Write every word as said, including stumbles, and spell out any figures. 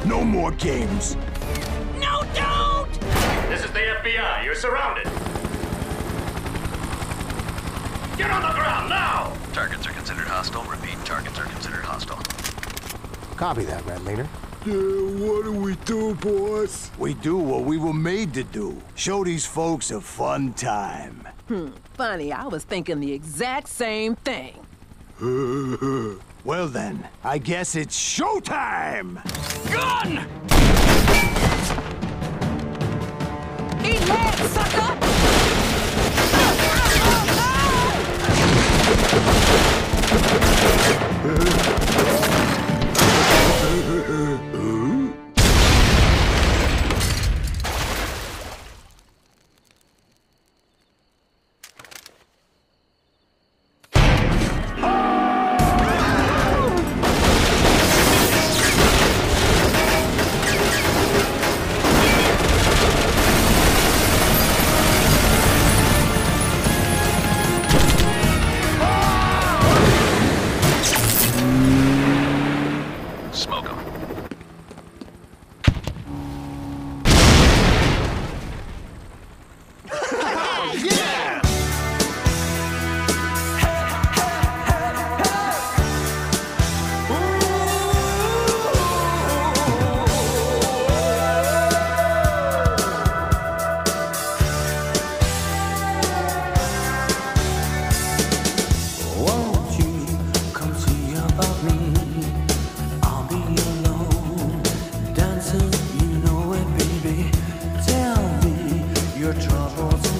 No more games. No, don't! This is the F B I. You're surrounded. Get on the ground now! Targets are considered hostile. Repeat, targets are considered hostile. Copy that, Red Leader. Yeah, what do we do, boss? We do what we were made to do. Show these folks a fun time. Hmm, funny, I was thinking the exact same thing. Well then, I guess it's showtime! Gun! Eat lead, sucker! Smoke him. Yeah! Won't you come see about me? I'll be alone, dancing, you know it, baby. Tell me your troubles.